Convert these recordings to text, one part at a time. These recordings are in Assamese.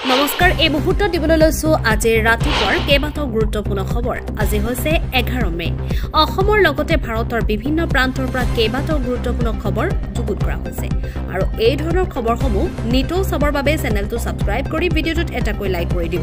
নমস্কাৰ এই মুহূৰ্তত দিবলৈ লৈছো আজি ৰাতিপুৱাৰ কেইবাটাও গুৰুত্বপূৰ্ণ খবৰ আজি হৈছে 11 মে অসমৰ লগতে ভাৰতৰ বিভিন্ন প্ৰান্তৰ পৰা কেইবাটাও গুৰুত্বপূৰ্ণ খবৰ যুগুত কৰা হৈছে আৰু এই ধৰণৰ খবৰসমূহ নিতৌ চাবৰ বাবে চেনেলটো সাবস্ক্ৰাইব কৰি ভিডিঅটোত এটাকৈ লাইক কৰি দিব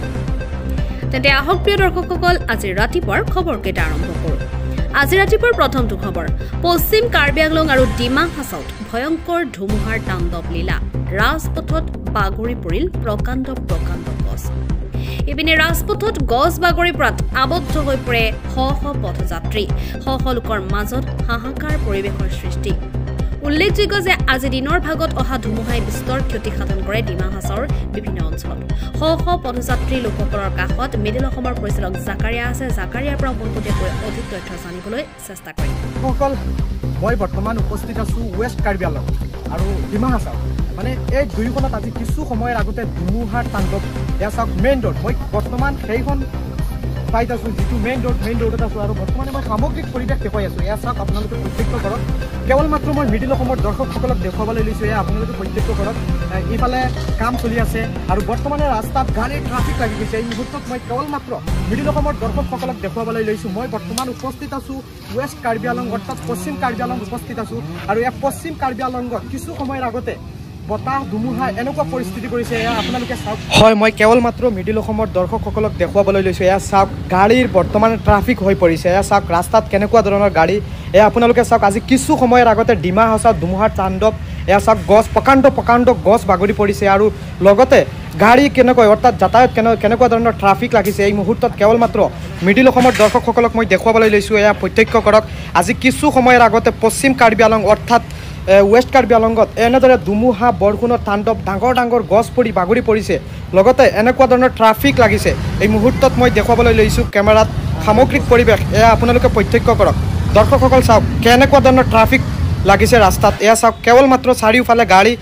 তেন্তে আহক প্ৰিয় দৰ্শকসকল আজি ৰাতিপুৱাৰ খবৰকেইটা আৰম্ভ কৰোঁ আজি ৰাতিপুৱাৰ প্ৰথমটো খবৰ পশ্চিম কাৰ্বি আংলং আৰু ডিমা হাছাওত ভয়ংকৰ ধুমুহাৰ তাণ্ডৱ লীলা ৰাজপথত বাগৰি পৰিল প্ৰকাণ্ড গছ ইপিনে ৰাজপথত গছ বাগৰি পৰাত আবদ্ধ হৈ পৰে শ পথযাত্ৰী লোকৰ মাজত হাহাকাৰ পৰিৱেশৰ সৃষ্টি উল্লেখযোগ্য যে আজি দিনৰ ভাগত অহা ধুমুহাই বিস্তৰ ক্ষতি সাধন কৰে ডিমা হাছাওৰ বিভিন্ন অঞ্চলত শ পথযাত্ৰী লোকসকলৰ কাষত মিডিল অসমৰ পৰিচালক জাকাৰিয়া আছে জাকাৰিয়াৰ পৰা পোনপটীয়াকৈ অধিক তথ্য জানিবলৈ চেষ্টা কৰিম সকল মই বৰ্তমান উপস্থিত আছো ৱেষ্ট কাৰ্বি আংলং আৰু ডিমা হাছাও মানে এই দুইখনত আজি কিছু সময়ৰ আগতে ধুমুহাৰ তাণ্ডৱ এয়া চাওক মেইন ৰোড মই বৰ্তমান সেইখন ঠাইত আছো যিটো মেইন ৰোডত আছো আৰু বৰ্তমানে মই সামগ্ৰিক পৰিৱেশ দেখুৱাই আছো এয়া চাওক আপোনালোকে প্ৰত্যক্ষ কৰক কেৱল মাত্ৰ মই মিডিল অসমৰ দৰ্শকসকলক দেখুৱাবলৈ লৈছো এয়া আপোনালোকে প্ৰত্যক্ষ কৰক ইফালে কাম চলি আছে আৰু বৰ্তমানে ৰাস্তাত গাড়ী ট্ৰাফিক লাগি গৈছে এই মুহূৰ্তত মই কেৱল মাত্ৰ মিডিল অসমৰ দৰ্শকসকলক দেখুৱাবলৈ লৈছো মই বৰ্তমান উপস্থিত আছো ৱেষ্ট কাৰ্বি আংলং অৰ্থাৎ পশ্চিম কাৰ্বি আংলং উপস্থিত আছো আৰু এই পশ্চিম কাৰ্বি আংলঙত কিছু সময়ৰ আগতে বতাহ ধুমুহা এনেকুৱা পৰিস্থিতি কৰিছে এয়া আপোনালোকে চাওক হয় মই কেৱল মাত্ৰ মিডিল অসমৰ দৰ্শকসকলক দেখুৱাবলৈ লৈছো এয়া চাওক গাড়ীৰ বৰ্তমান ট্ৰাফিক হৈ পৰিছে এয়া চাওক ৰাস্তাত কেনেকুৱা ধৰণৰ গাড়ী এয়া আপোনালোকে চাওক আজি কিছু সময়ৰ আগতে ডিমা হাছাওত ধুমুহাৰ তাণ্ডৱ এয়া চাওক গছ প্ৰকাণ্ড গছ বাগৰি পৰিছে আৰু লগতে গাড়ী কেনেকৈ অৰ্থাৎ যাতায়াত কেনেকুৱা ধৰণৰ ট্ৰাফিক লাগিছে এই মুহূৰ্তত কেৱল মাত্ৰ মিডিল অসমৰ দৰ্শকসকলক মই দেখুৱাবলৈ লৈছো এয়া প্ৰত্যক্ষ কৰক আজি কিছু সময়ৰ আগতে পশ্চিম কাৰ্বি আংলং অৰ্থাৎ ৱেষ্ট কাৰ্বি আংলঙত এনেদৰে ধুমুহা বৰষুণৰ তাণ্ডৱ ডাঙৰ গছ পৰি বাগৰি পৰিছে লগতে এনেকুৱা ধৰণৰ ট্ৰাফিক লাগিছে এই মুহূৰ্তত মই দেখুৱাবলৈ লৈছোঁ কেমেৰাত সামগ্ৰিক পৰিৱেশ এয়া আপোনালোকে প্ৰত্যক্ষ কৰক দৰ্শকসকল চাওক কেনেকুৱা ধৰণৰ ট্ৰাফিক লাগিছে ৰাস্তাত এয়া চাওক কেৱল মাত্ৰ চাৰিওফালে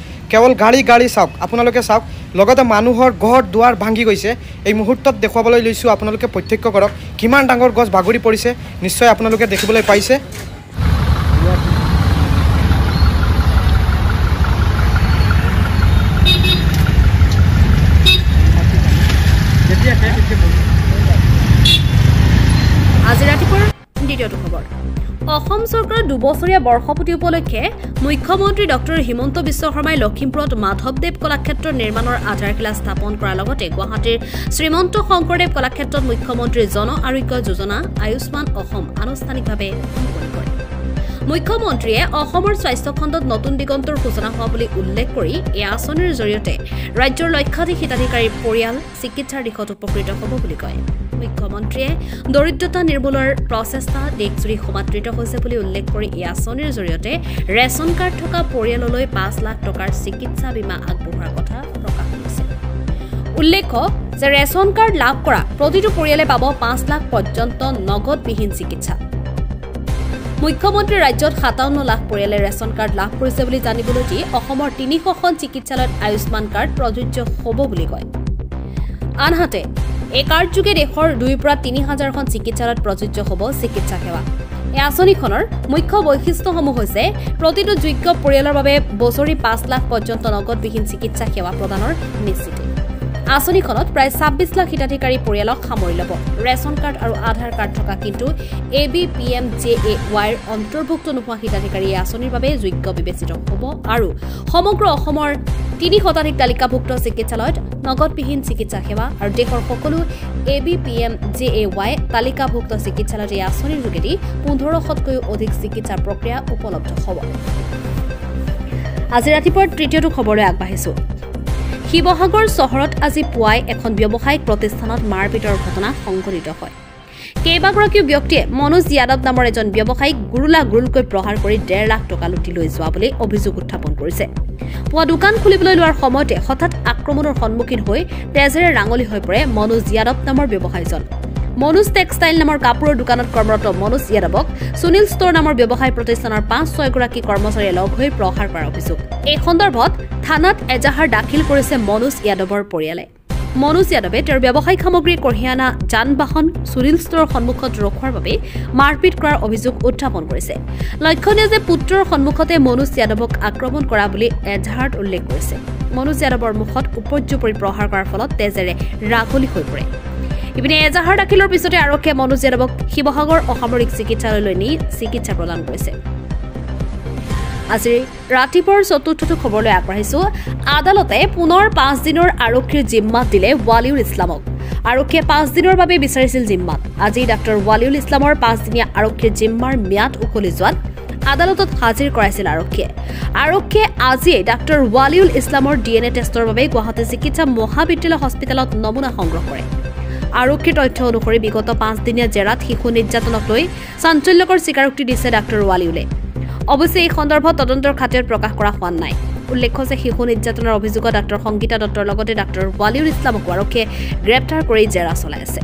গাড়ী চাওক আপোনালোকে চাওক লগতে মানুহৰ ঘৰ দুৱাৰ ভাঙি গৈছে এই মুহূৰ্তত দেখুৱাবলৈ লৈছোঁ আপোনালোকে প্ৰত্যক্ষ কৰক কিমান ডাঙৰ গছ বাগৰি পৰিছে নিশ্চয় আপোনালোকে দেখিবলৈ পাইছে আজি ৰাতিপুৱাৰ দ্বিতীয়টো খবৰ অসম চৰকাৰৰ দুবছৰীয়া বৰ্ষপূৰ্তি উপলক্ষে মুখ্যমন্ত্ৰী ডক্টৰ হিমন্ত বিশ্ব শৰ্মাই লখিমপুৰত মাধৱদেৱ কলাক্ষেত্ৰ নিৰ্মাণৰ আধাৰশিলা স্থাপন কৰাৰ লগতে গুৱাহাটীৰ শ্ৰীমন্ত শংকৰদেৱ কলাক্ষেত্ৰত মুখ্যমন্ত্ৰীৰ জন আৰোগ্য যোজনা আয়ুষ্মান অসম আনুষ্ঠানিকভাৱে মুকলি কৰে মুখ্যমন্ত্ৰীয়ে অসমৰ স্বাস্থ্য খণ্ডত নতুন দিগন্তৰ সূচনা হোৱা বুলি উল্লেখ কৰি এই আঁচনিৰ জৰিয়তে ৰাজ্যৰ লক্ষাধিক হিতাধিকাৰীৰ পৰিয়াল চিকিৎসাৰ দিশত উপকৃত হ'ব বুলি কয় মুখ্যমন্ত্ৰীয়ে দৰিদ্ৰতা নিৰ্মূলৰ প্ৰচেষ্টা দেশজুৰি সমাদৃত হৈছে বুলি উল্লেখ কৰি এই আঁচনিৰ জৰিয়তে ৰেচন কাৰ্ড থকা পৰিয়াললৈ 5 লাখ টকাৰ চিকিৎসা বীমা আগবঢ়োৱাৰ কথা প্ৰকাশ কৰিছে উল্লেখ্য যে ৰেচন কাৰ্ড লাভ কৰা প্ৰতিটো পৰিয়ালে পাব 5 লাখ পৰ্যন্ত নগদবিহীন চিকিৎসা মুখ্যমন্ত্ৰী ৰাজ্যত 57 লাখ পৰিয়ালে ৰেচন কাৰ্ড লাভ কৰিছে বুলি জানিবলৈ দি অসমৰ 300খন চিকিৎসালয়ত আয়ুষ্মান কাৰ্ড প্ৰযোজ্য হ'ব বুলি কয় আনহাতে এই কাৰ্ড যোগে দেশৰ 2 পৰা 3,000খন চিকিৎসালয়ত প্ৰযোজ্য হ'ব চিকিৎসা সেৱা এই আঁচনিখনৰ মুখ্য বৈশিষ্ট্যসমূহ হৈছে প্ৰতিটো যোগ্য পৰিয়ালৰ বাবে বছৰি 5 লাখ পৰ্যন্ত নগদবিহীন চিকিৎসা সেৱা প্ৰদানৰ নিশ্চিত আঁচনিখনত প্ৰায় 26 লাখ হিতাধিকাৰী পৰিয়ালক সামৰি ল'ব ৰেচন কাৰ্ড আৰু আধাৰ কাৰ্ড থকা কিন্তু ABPMJAYৰ অন্তৰ্ভুক্ত নোহোৱা হিতাধিকাৰী এই আঁচনিৰ বাবে যোগ্য বিবেচিত হ'ব আৰু সমগ্ৰ অসমৰ 3 শতাধিক তালিকাভুক্ত চিকিৎসালয়ত নগদবিহীন চিকিৎসা সেৱা আৰু দেশৰ সকলো ABPMJAY তালিকাভুক্ত চিকিৎসালয়ত এই আঁচনিৰ যোগেদি 1500তকৈও অধিক চিকিৎসা প্ৰক্ৰিয়া উপলব্ধ হ'ব আজি ৰাতিপুৱাৰ তৃতীয়টো খবৰলৈ আগবাঢ়িছোঁ শিৱসাগৰ চহৰত আজি পুৱাই এখন ব্যৱসায়িক প্ৰতিষ্ঠানত মাৰপিটৰ ঘটনা সংঘটিত হয় কেইবাগৰাকী ব্যক্তিয়ে মনোজ যাদৱ নামৰ এজন ব্যৱসায়িক গুৰুলকৈ প্ৰহাৰ কৰি 1.5 লাখ টকা লুটি লৈ যোৱা বুলি অভিযোগ উত্থাপন কৰিছে পুৱা দোকান খুলিবলৈ লোৱাৰ সময়তে হঠাৎ আক্ৰমণৰ সন্মুখীন হৈ তেজেৰে ৰাঙলী হৈ পৰে মনোজ যাদৱ নামৰ ব্যৱসায়ীজন মনোজ টেক্সটাইল নামৰ কাপোৰৰ দোকানত কৰ্মৰত মনোজ যাদৱক সুনীল ষ্টৰ নামৰ ব্যৱসায় প্ৰতিষ্ঠানৰ 5-6 গৰাকী কৰ্মচাৰীয়ে লগ হৈ প্ৰহাৰ কৰাৰ অভিযোগ এই সন্দৰ্ভত থানাত এজাহাৰ দাখিল কৰিছে মনোজ যাদৱৰ পৰিয়ালে মনোজ যাদৱে তেওঁৰ ব্যৱসায়িক সামগ্ৰী কঢ়িয়ানা যান-বাহন চুৰিল ষ্টৰৰ সন্মুখত ৰখোৱাৰ বাবে মাৰপিট কৰাৰ অভিযোগ উত্থাপন কৰিছে। লক্ষণীয় যে পুত্ৰৰ সন্মুখতে মনোজ যাদৱক আক্ৰমণ কৰা বুলি এজাহাৰত উল্লেখ কৰিছে। মনোজ যাদৱৰ মুখত উপৰ্যুপৰি প্ৰহাৰ কৰাৰ ফলত তেজেৰে ৰাগলি হৈ পৰে। ইপিনে এজাহাৰ দাখিলৰ পিছতে আৰক্ষীয়ে মনোজ যাদৱক শিৱসাগৰ অসামৰিক চিকিৎসালয়লৈ নি চিকিৎসা প্ৰদান কৰিছে। আজি ৰাতিপুৱাৰ চতুৰ্থটো খবৰলৈ আগবাঢ়িছো। আদালতে পুনৰ 5 দিনৰ আৰক্ষীৰ জিম্মাত দিলে ৱালিউল ইছলামক। আৰক্ষীয়ে 5 দিনৰ বাবে বিচাৰিছিল জিম্মাত। আজি ডাক্তৰ ৱালিউল ইছলামৰ 5 দিনীয়া আৰক্ষীৰ জিম্মাৰ ম্যাদ উকলি যোৱাত আদালতত হাজিৰ কৰাইছিল আৰক্ষীয়ে আজিয়ে ডাক্তৰ ৱালিউল ইছলামৰ DNA টেষ্টৰ বাবে গুৱাহাটী চিকিৎসা মহাবিদ্যালয় হস্পিটেলত নমুনা সংগ্ৰহ কৰে। আৰক্ষীৰ তথ্য অনুসৰি বিগত 5 দিনীয়া জেৰাত শিশু নিৰ্যাতনক লৈ চাঞ্চল্যকৰ স্বীকাৰোক্তি দিছে ডাক্তৰ ৱালিউলে। অৱশ্যে এই সন্দৰ্ভত তদন্তৰ খাতিৰত প্ৰকাশ কৰা হোৱা নাই। উল্লেখ্য যে শিশু নিৰ্যাতনৰ অভিযোগত ডাক্তৰ সংগীতা দত্তৰ লগতে ডাক্তৰ ৱালিউল ইছলামক আৰক্ষীয়ে গ্ৰেপ্তাৰ কৰি জেৰা চলাই আছে।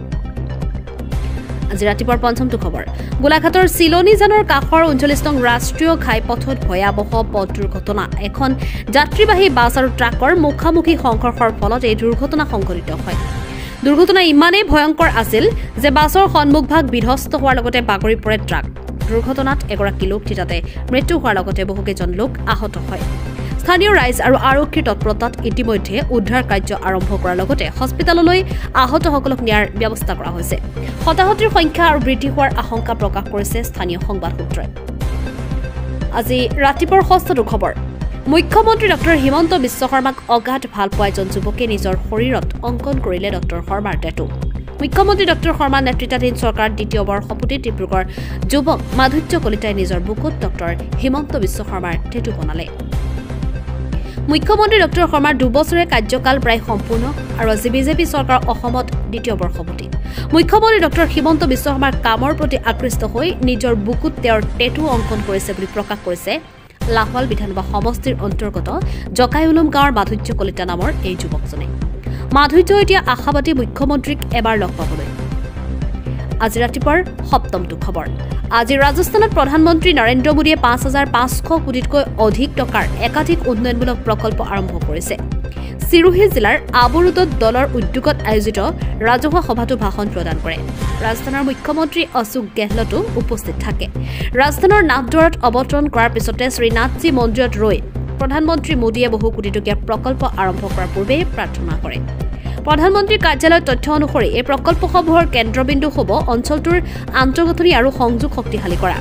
আজি ৰাতিপুৱাৰ পঞ্চমটো খবৰ। গোলাঘাটৰ চিলনীজানৰ কাষৰ 39 নং ৰাষ্ট্ৰীয় ঘাইপথত ভয়াৱহ পথ দুৰ্ঘটনা। এখন যাত্ৰীবাহী বাছ আৰু ট্ৰাকৰ মুখামুখি সংঘৰ্ষৰ ফলত এই দুৰ্ঘটনা সংঘটিত হয়। দুৰ্ঘটনা ইমানেই ভয়ংকৰ আছিল যে বাছৰ সন্মুখভাগ বিধ্বস্ত হোৱাৰ লগতে বাগৰি পৰে ট্ৰাক। দুৰ্ঘটনাত এগৰাকী লোক থিতাতে মৃত্যু হোৱাৰ লগতে বহুকেইজন লোক আহত হয়। স্থানীয় ৰাইজ আৰু আৰক্ষীৰ তৎপৰতাত ইতিমধ্যে উদ্ধাৰ কাৰ্য আৰম্ভ কৰাৰ লগতে হস্পিটেললৈ আহতসকলক নিয়াৰ ব্যৱস্থা কৰা হৈছে। হতাহতৰ সংখ্যা আৰু বৃদ্ধি হোৱাৰ আশংকা প্ৰকাশ কৰিছে স্থানীয় সংবাদ সূত্ৰই। আজি ৰাতিপুৱাৰ ষষ্ঠটো খবৰ। মুখ্যমন্ত্ৰী ডক্টৰ হিমন্ত বিশ্ব শৰ্মাক অগাধ ভাল পোৱা এজন যুৱকে নিজৰ শৰীৰত অংকন কৰিলে ডক্টৰ শৰ্মাৰ টেটু। মুখ্যমন্ত্ৰী ডক্টৰ শৰ্মাৰ নেতৃত্বাধীন চৰকাৰ দ্বিতীয়বাৰ শপতি ডিব্ৰুগড় যুৱক মাধুৰ্য কলিতাই নিজৰ বুকুত ডক্টৰ হিমন্ত বিশ্ব শৰ্মাৰ টেটু বনালে। মুখ্যমন্ত্ৰী ডক্টৰ শৰ্মাৰ 2 বছৰীয়া কাৰ্যকাল প্ৰায় সম্পূৰ্ণ আৰু আজি বিজেপি চৰকাৰ অসমত দ্বিতীয় বৰ্ষপতি। মুখ্যমন্ত্ৰী ডক্টৰ হিমন্ত বিশ্ব শৰ্মাৰ কামৰ প্ৰতি আকৃষ্ট হৈ নিজৰ বুকুত তেওঁৰ টেটু অংকন কৰিছে বুলি প্ৰকাশ কৰিছে লাহোৱাল বিধানসভা সমষ্টিৰ অন্তৰ্গত জকাইউলুম গাঁৱৰ মাধুৰ্য কলিতা নামৰ এই যুৱকজনে। মাধুৰ্য এতিয়া আশাবাদী মুখ্যমন্ত্ৰীক এবাৰ লগ পাবলৈ। আজি ৰাতিপুৱাৰ সপ্তমটো খবৰ। আজি ৰাজস্থানত প্ৰধানমন্ত্ৰী নৰেন্দ্ৰ মোদীয়ে 5,500 কোটিতকৈ অধিক টকাৰ একাধিক উন্নয়নমূলক প্ৰকল্প আৰম্ভ কৰিছে। চিৰোহী জিলাৰ আবুৰুদত দলৰ উদ্যোগত আয়োজিত ৰাজহুৱা সভাতো ভাষণ প্ৰদান কৰে। ৰাজস্থানৰ মুখ্যমন্ত্ৰী অশোক গেহলতো উপস্থিত থাকে। ৰাজস্থানৰ নাথদ্বাৰত অৱতৰণ কৰাৰ পিছতে শ্ৰীনাথজী মন্দিৰত ৰৈ প্ৰধানমন্ত্ৰী মোদীয়ে বহু কোটিটকীয়া প্ৰকল্প আৰম্ভ কৰাৰ পূৰ্বে প্ৰাৰ্থনা কৰে। প্ৰধানমন্ত্ৰীৰ কাৰ্যালয়ৰ তথ্য অনুসৰি এই প্ৰকল্পসমূহৰ কেন্দ্ৰবিন্দু হ'ব অঞ্চলটোৰ আন্তঃগাঁথনি আৰু সংযোগ শক্তিশালী কৰা।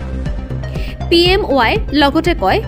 PMOই লগতে কয়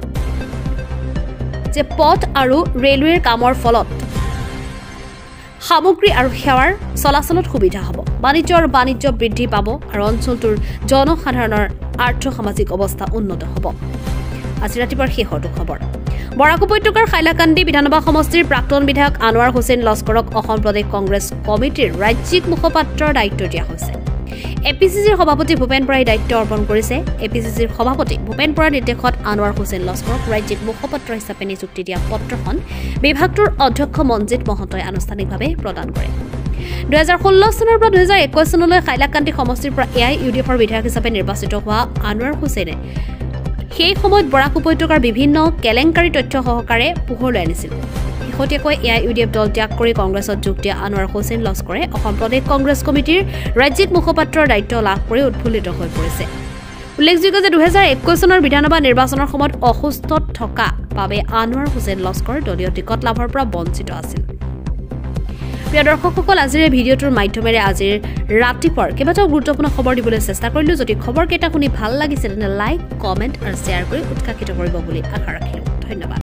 যে পথ আৰু ৰেলৱেৰ কামৰ ফলত সামগ্ৰী আৰু সেৱাৰ চলাচলত সুবিধা হ'ব, বাণিজ্য বৃদ্ধি পাব আৰু অঞ্চলটোৰ জনসাধাৰণৰ আৰ্থ-সামাজিক অৱস্থা উন্নত হ'ব। আজি ৰাতিপুৱাৰ শেষৰটো খবৰ। বৰাক উপত্যকাৰ হাইলাকান্দি বিধানসভা সমষ্টিৰ প্ৰাক্তন বিধায়ক আনোৱাৰ হুছেইন লস্কৰক অসম প্ৰদেশ কংগ্ৰেছ কমিটিৰ ৰাজ্যিক মুখপাত্ৰৰ দায়িত্ব দিয়া হৈছে। APCCৰ সভাপতি ভূপেন বৰাই দায়িত্ব অৰ্পণ কৰিছে। APCCৰ সভাপতি ভূপেন বৰাৰ নিৰ্দেশত আনোৱাৰ হুছেইন লস্কৰক ৰাজ্যিক মুখপাত্ৰ হিচাপে নিযুক্তি দিয়া পত্ৰখন বিভাগটোৰ অধ্যক্ষ মঞ্জিত মহন্তই আনুষ্ঠানিকভাৱে প্ৰদান কৰে। 2016 চনৰ পৰা 2021 চনলৈ হাইলাকান্দি সমষ্টিৰ পৰা AIUDFৰ বিধায়ক হিচাপে নিৰ্বাচিত হোৱা আনোৱাৰ হুছেইনে সেই সময়ত বৰাক উপত্যকাৰ বিভিন্ন কেলেংকাৰী তথ্য সহকাৰে পোহৰলৈ আনিছিল। শেহতীয়াকৈ AIUDF দল ত্যাগ কৰি কংগ্ৰেছত যোগ দিয়া আনোৱাৰ হুছেইন লস্কৰে অসম প্ৰদেশ কংগ্ৰেছ কমিটিৰ ৰাজ্যিক মুখপাত্ৰৰ দায়িত্ব লাভ কৰি উৎফুল্লিত হৈ পৰিছে। উল্লেখযোগ্য যে 2021 চনৰ বিধানসভা নিৰ্বাচনৰ সময়ত অসুস্থ থকা বাবে আনোৱাৰ হুছেইন লস্কৰ দলীয় টিকট লাভৰ পৰা বঞ্চিত আছিল। প্ৰিয় দৰ্শকসকল, আজিৰ এই ভিডিঅ'টোৰ মাধ্যমেৰে আজিৰ ৰাতিপুৱাৰ কেইবাটাও গুৰুত্বপূৰ্ণ খবৰ দিবলৈ চেষ্টা কৰিলোঁ। যদি খবৰকেইটা শুনি ভাল লাগিছে তেন্তে লাইক, কমেণ্ট আৰু শ্বেয়াৰ কৰি উৎসাহিত কৰিব বুলি আশা ৰাখিলোঁ। ধন্যবাদ।